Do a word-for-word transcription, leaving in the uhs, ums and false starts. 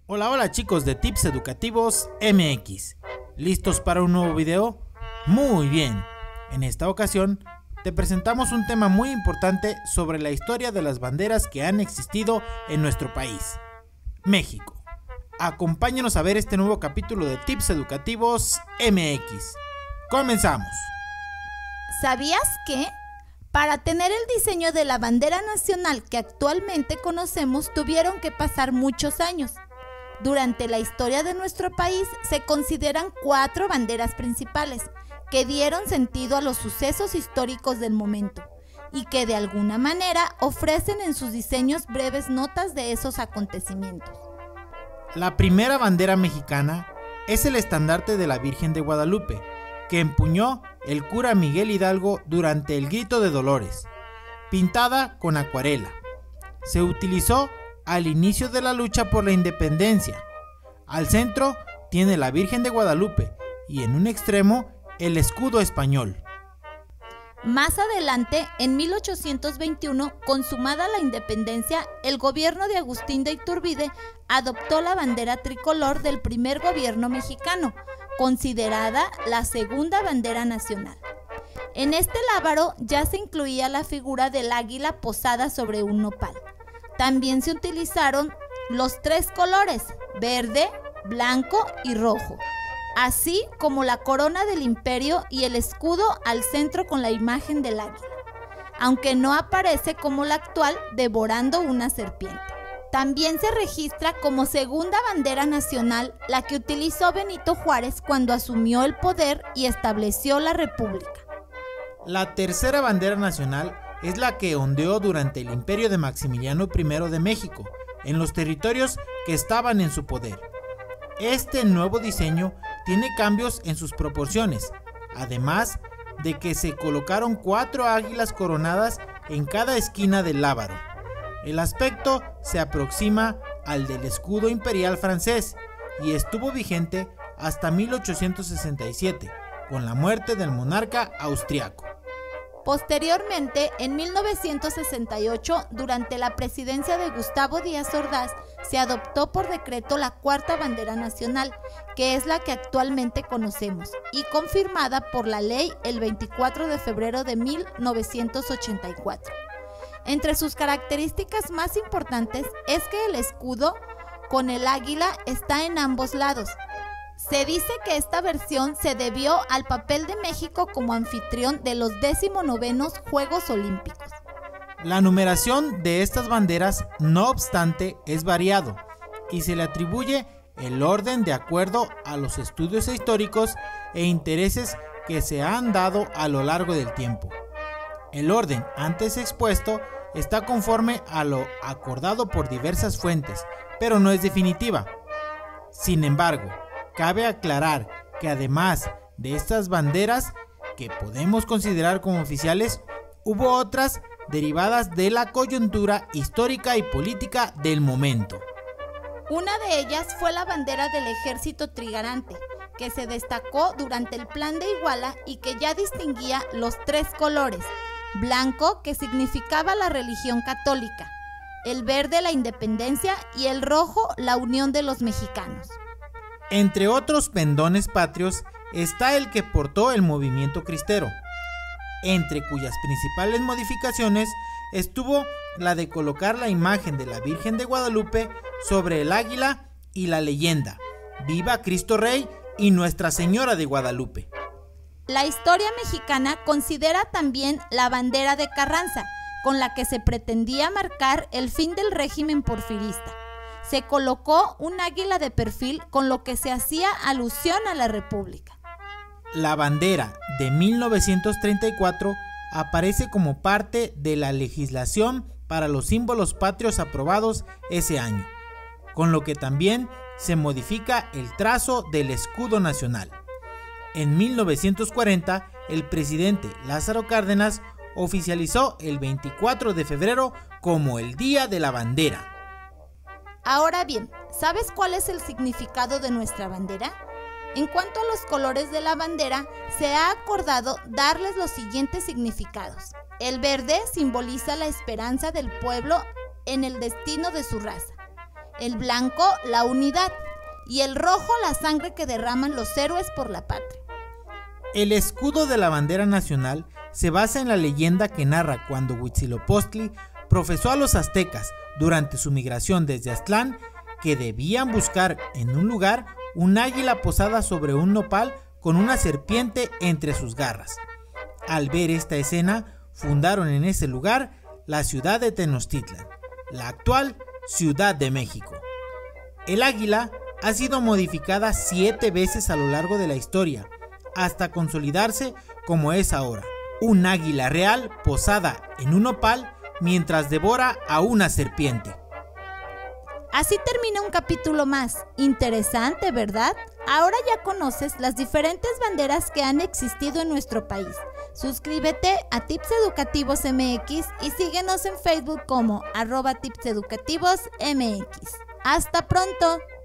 Hola, hola chicos de Tips Educativos M X. ¿Listos para un nuevo video? Muy bien. En esta ocasión te presentamos un tema muy importante sobre la historia de las banderas que han existido en nuestro país, México. Acompáñanos a ver este nuevo capítulo de Tips Educativos M X. Comenzamos. ¿Sabías que? Para tener el diseño de la bandera nacional que actualmente conocemos tuvieron que pasar muchos años. Durante la historia de nuestro país se consideran cuatro banderas principales que dieron sentido a los sucesos históricos del momento y que de alguna manera ofrecen en sus diseños breves notas de esos acontecimientos. La primera bandera mexicana es el estandarte de la Virgen de Guadalupe, que empuñó el cura Miguel Hidalgo durante el Grito de Dolores, pintada con acuarela. Se utilizó al inicio de la lucha por la independencia. Al centro tiene la Virgen de Guadalupe y en un extremo el escudo español. Más adelante, en mil ochocientos veintiuno, consumada la independencia, el gobierno de Agustín de Iturbide adoptó la bandera tricolor del primer gobierno mexicano, considerada la segunda bandera nacional. En este lábaro ya se incluía la figura del águila posada sobre un nopal. También se utilizaron los tres colores, verde, blanco y rojo, así como la corona del imperio y el escudo al centro con la imagen del águila, aunque no aparece como la actual devorando una serpiente. También se registra como segunda bandera nacional la que utilizó Benito Juárez cuando asumió el poder y estableció la República. La tercera bandera nacional es la que ondeó durante el imperio de Maximiliano primero de México, en los territorios que estaban en su poder. Este nuevo diseño tiene cambios en sus proporciones, además de que se colocaron cuatro águilas coronadas en cada esquina del lábaro. El aspecto se aproxima al del escudo imperial francés y estuvo vigente hasta mil ochocientos sesenta y siete, con la muerte del monarca austriaco. Posteriormente, en mil novecientos sesenta y ocho, durante la presidencia de Gustavo Díaz Ordaz, se adoptó por decreto la cuarta bandera nacional, que es la que actualmente conocemos, y confirmada por la ley el veinticuatro de febrero de mil novecientos ochenta y cuatro. Entre sus características más importantes es que el escudo con el águila está en ambos lados. Se dice que esta versión se debió al papel de México como anfitrión de los decimonovenos Juegos Olímpicos. La numeración de estas banderas, no obstante, es variado y se le atribuye el orden de acuerdo a los estudios históricos e intereses que se han dado a lo largo del tiempo. El orden antes expuesto está conforme a lo acordado por diversas fuentes, pero no es definitiva. Sin embargo, cabe aclarar que además de estas banderas, que podemos considerar como oficiales, hubo otras derivadas de la coyuntura histórica y política del momento. Una de ellas fue la bandera del ejército trigarante, que se destacó durante el Plan de Iguala y que ya distinguía los tres colores: blanco, que significaba la religión católica, el verde, la independencia, y el rojo, la unión de los mexicanos. Entre otros pendones patrios está el que portó el movimiento cristero, entre cuyas principales modificaciones estuvo la de colocar la imagen de la Virgen de Guadalupe sobre el águila y la leyenda "Viva Cristo Rey y Nuestra Señora de Guadalupe". La historia mexicana considera también la bandera de Carranza, con la que se pretendía marcar el fin del régimen porfirista. Se colocó un águila de perfil, con lo que se hacía alusión a la República. La bandera de mil novecientos treinta y cuatro aparece como parte de la legislación para los símbolos patrios aprobados ese año, con lo que también se modifica el trazo del escudo nacional. En mil novecientos cuarenta, el presidente Lázaro Cárdenas oficializó el veinticuatro de febrero como el Día de la Bandera. Ahora bien, ¿sabes cuál es el significado de nuestra bandera? En cuanto a los colores de la bandera, se ha acordado darles los siguientes significados. El verde simboliza la esperanza del pueblo en el destino de su raza. el blanco la unidad y el rojo la sangre que derraman los héroes por la patria. El escudo de la bandera nacional se basa en la leyenda que narra cuando Huitzilopochtli profesó a los aztecas durante su migración desde Aztlán que debían buscar en un lugar un águila posada sobre un nopal con una serpiente entre sus garras. Al ver esta escena, fundaron en ese lugar la ciudad de Tenochtitlan, la actual Ciudad de México. El águila ha sido modificada siete veces a lo largo de la historia, hasta consolidarse como es ahora, un águila real posada en un nopal mientras devora a una serpiente. Así termina un capítulo más. Interesante, ¿verdad? Ahora ya conoces las diferentes banderas que han existido en nuestro país. Suscríbete a Tips Educativos M X y síguenos en Facebook como arroba Tips Educativos M X. ¡Hasta pronto!